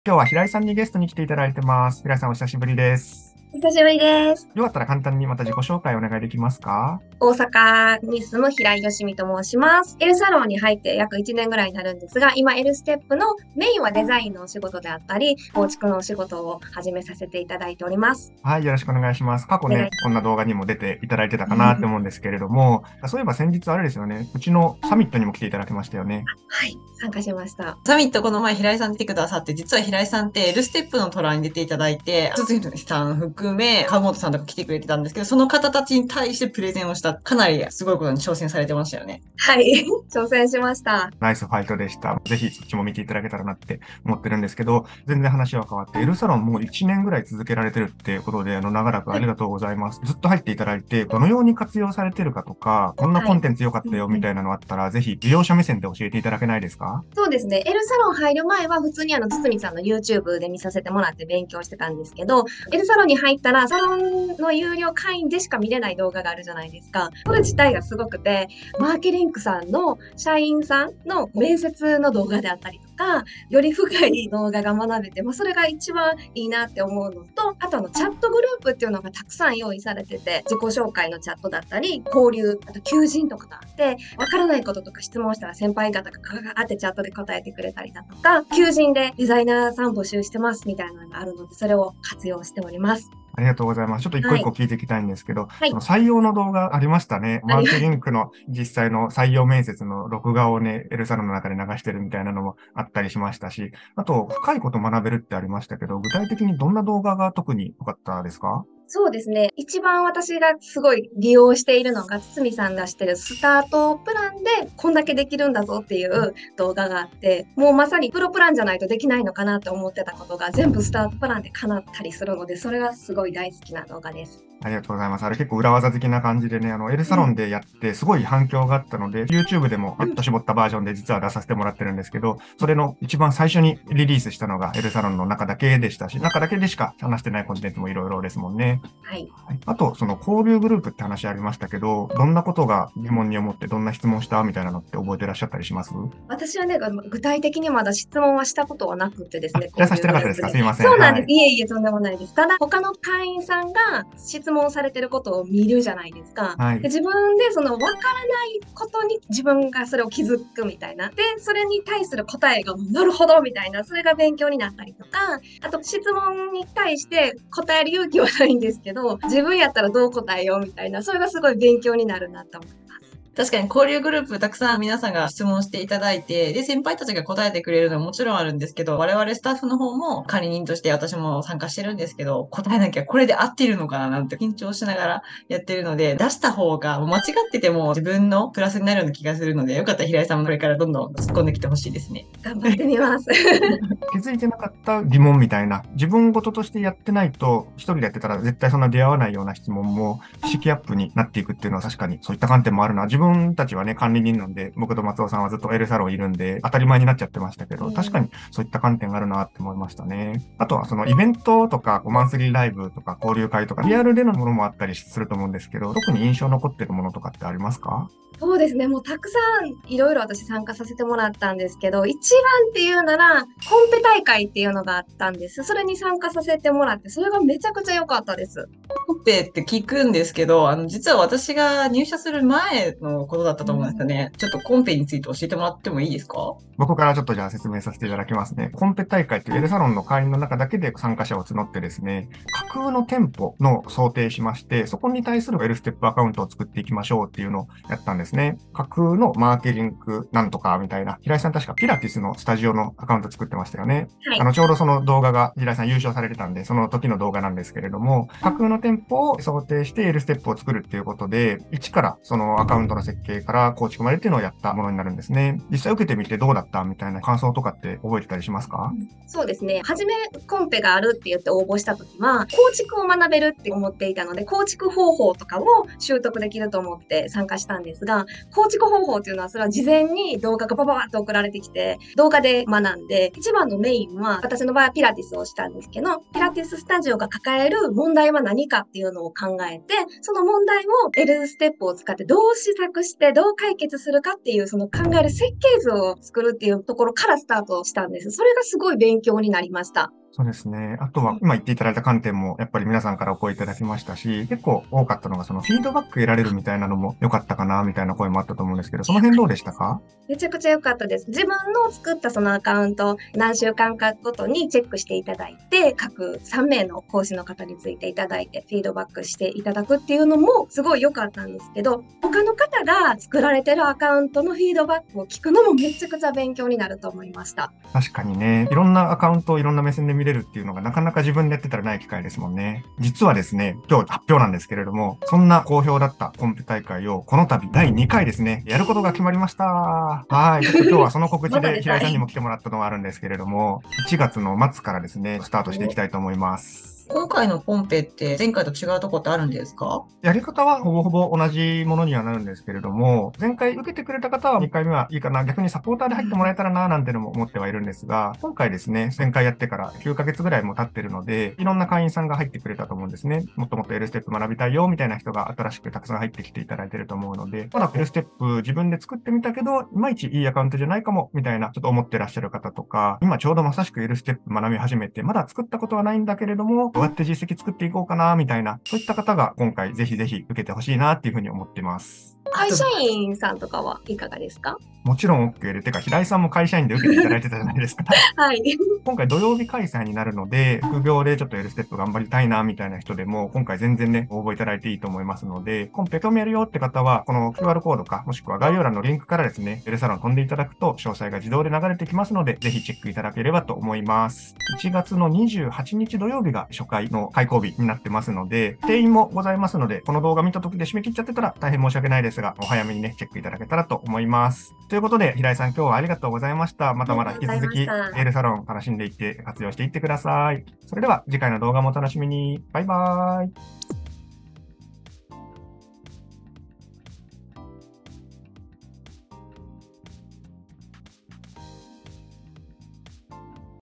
今日は平井さんにゲストに来ていただいてます。平井さんお久しぶりです。 お久しぶりです。 よかったら簡単にまた自己紹介お願いできますか？ 大阪に住む平井よしみと申します。L サロンに入って約1年ぐらいになるんですが、今 L ステップのメインはデザインのお仕事であったり、構築のお仕事を始めさせていただいております。 はい、よろしくお願いします。過去ね、 お願い。 こんな動画にも出ていただいてたかなって思うんですけれども、そういえば先日あれですよね、うちのサミットにも来ていただきましたよね。 はい、参加しました。 サミットこの前平井さん来てくださって、実は平井さんって L ステップのトラに出ていただいて、筒井さん含め、川本さんとか来てくれてたんですけど、その方たちに対してプレゼンをした、かなりすごいことに挑戦されてましたよね。 はい、挑戦しました。 ナイスファイトでした。ぜひそっちも見ていただけたらなって思ってるんですけど、全然話は変わって、L サロンもう1年ぐらい続けられてるっていうことで、長らくありがとうございます。ずっと入っていただいて、どのように活用されてるかとか、こんなはい。 コンテンツ良かったよみたいなのあったら、ぜひ利用者目線で教えていただけないですか？ そうですね。L サロン入る前は普通に堤さんの YouTube で見させてもらって勉強してたんですけど、L サロンに入ったらサロンの有料会員でしか見れない動画があるじゃないですか。それ自体がすごくて、マーケリンクさんの社員さんの面接の動画であったりとか、より深い動画が学べて、それが一番いいなって思うのと、あとチャットグループっていうのがたくさん用意されてて、自己紹介のチャットだったり、交流、あと求人とかがあって、わからないこととか質問したら先輩方がガガガってチャットで答えてくれたりだとか、求人でデザイナーさん募集してますみたいなのがあるので、それを活用しております。 ありがとうございます。ちょっと一個はい。 一個聞いていきたいんですけど、 はい。 その採用の動画ありましたね。マーケリあります。 ンクの実際の採用面接の録画をね、エルサロンの中で流してるみたいなのもあったりしましたし、あと、深いこと学べるってありましたけど、具体的にどんな動画が特に良かったですか？ そうですね。一番私がすごい利用しているのが、堤さんがしてるスタートプランでこんだけできるんだぞっていう動画があって、もうまさにプロプランじゃないとできないのかなって思ってたことが全部スタートプランで叶ったりするので、それがすごい大好きな動画です。 ありがとうございます。あれ結構裏技的な感じでね、エルサロンうん。 でやってすごい反響があったので、YouTube でもギュッと絞ったバージョンで実は出させてもらってるんですけど、それの一番最初にリリースしたのがエルサロンの中だけでしたし、中だけでしか話してないコンテンツもいろいろですもんね。 はい。 はい。あと、その交流グループって話ありましたけど、どんなことが疑問に思ってどんな質問したみたいなのって覚えてらっしゃったりします？ 私はね、具体的にまだ質問はしたことはなくてですあ、 ね、 じゃあさせ交流てなかったですか？すグループで。 いません。 そうなんです。 はい。 いえいえ、とんでもないです。ただ、他の会員さんが質問されてることを見るじゃないですか。で、 はい。 自分でその分からないことに自分がそれを気づくみたいな。で、それに対する答えが、なるほどみたいな、それが勉強になったりとか、あと質問に対して答える勇気はないんですけど、自分やったらどう答えようみたいな、それがすごい勉強になるなと思います。 確かに交流グループたくさん皆さんが質問していただいて、で、先輩たちが答えてくれるのはもちろんあるんですけど、我々スタッフの方も管理人として私も参加してるんですけど、答えなきゃこれで合っているのかななんて緊張しながらやってるので、出した方が間違ってても自分のプラスになるような気がするので、よかったら平井さんもこれからどんどん突っ込んできてほしいですね。 頑張ってみます。 気づいてなかった疑問みたいな、自分事としてやってないと、一人でやってたら絶対そんな出会わないような質問も、識アップになっていくっていうのは確かにそういった観点もあるな。自分たちはね、管理人なんで、僕と松尾さんはずっと L サロンいるんで、当たり前になっちゃってましたけど、確かにそういった観点があるなって思いましたね。あとはそのイベントとか、マンスリーライブとか、交流会とか、リアルでのものもあったりすると思うんですけど、特に印象残ってるものとかってありますか？ そうですね。もうたくさんいろいろ私参加させてもらったんですけど、一番っていうなら、コンペ大会っていうのがあったんです。それに参加させてもらって、それがめちゃくちゃ良かったです。 コンペって聞くんですけど、実は私が入社する前のことだったと思うんですよね。ちょっとコンペについて教えてもらってもいいですか？ 僕からちょっとじゃあ説明させていただきますね。コンペ大会っていうエルサロンの会員の中だけで参加者を募ってですね、架空の店舗の想定しまして、そこに対する L ステップアカウントを作っていきましょうっていうのをやったんですね。架空のマーケリングなんとかみたいな。平井さん確かピラティスのスタジオのアカウント作ってましたよね。 はい。 ちょうどその動画が平井さん優勝されてたんで、その時の動画なんですけれども、架空の店舗を想定して L ステップを作るっていうことで、一からそのアカウントの設計から構築までっていうのをやったものになるんですね。実際受けてみてどうだったみたいな感想とかって覚えてたりしますか？ そうですね。初めコンペがあるって言って応募した時は、構築を学べるって思っていたので、構築方法とかを習得できると思って参加したんですが、構築方法っていうのは、それは事前に動画がバババッと送られてきて、動画で学んで、一番のメインは、私の場合はピラティスをしたんですけど、ピラティススタジオが抱える問題は何かっていうのを考えて、その問題を L ステップを使ってどう施策着してどう解決するかっていうその考える設計図を作るっていうところからスタートしたんです。それがすごい勉強になりました。 そうですね。あとは、今言っていただいた観点も、やっぱり皆さんからお声いただきましたし、結構多かったのが、そのフィードバック得られるみたいなのも良かったかな、みたいな声もあったと思うんですけど、その辺どうでしたか？ めちゃくちゃ良かったです。自分の作ったそのアカウント、何週間かごとにチェックしていただいて、各3名の講師の方についていただいて、フィードバックしていただくっていうのもすごい良かったんですけど、他の方が作られてるアカウントのフィードバックを聞くのもめちゃくちゃ勉強になると思いました。 確かにね、いろんなアカウントをいろんな目線で見れるっていうのがなかなか自分でやってたらない機会ですもんね。実はですね、今日発表なんですけれども、そんな好評だったコンペ大会をこの度第2回ですね、やることが決まりました。はい。ちょっと今日はその告知で平井さんにも来てもらったのがあるんですけれども、1月の末からですね、スタートしていきたいと思います。 今回のコンペって前回と違うとこってあるんですか？ やり方はほぼほぼ同じものにはなるんですけれども、前回受けてくれた方は2回目はいいかな、逆にサポーターで入ってもらえたらな、なんてのも思ってはいるんですが、今回ですね、前回やってから9ヶ月ぐらいも経ってるので、いろんな会員さんが入ってくれたと思うんですね。もっともっと L ステップ学びたいよ、みたいな人が新しくたくさん入ってきていただいてると思うので、まだ L ステップ自分で作ってみたけど、いまいちいいアカウントじゃないかも、みたいなちょっと思ってらっしゃる方とか、今ちょうどまさしく L ステップ学び始めて、まだ作ったことはないんだけれども、どうやって実績作っていこうかな、みたいな、そういった方が今回ぜひぜひ受けてほしいなっていうふうに思ってます。 会社員さんとかはいかがですか？ もちろん OK で、てか平井さんも会社員で受けていただいてたじゃないですか。 はい。 今回土曜日開催になるので、副業でちょっと L ステップ頑張りたいな、みたいな人でも、今回全然ね、応募いただいていいと思いますので、コンペ興味あるよって方は、この QR コードか、もしくは概要欄のリンクからですね、L サロン飛んでいただくと、詳細が自動で流れてきますので、ぜひチェックいただければと思います。1月の28日土曜日が初回の開講日になってますので、定員もございますので、この動画見た時で締め切っちゃってたら大変申し訳ないですが、お早めにね、チェックいただけたらと思います。ということで、平井さん今日はありがとうございました。まだまだ引き続き、L サロン楽しんでいって活用していってください。それでは次回の動画もお楽しみに。バイバーイ。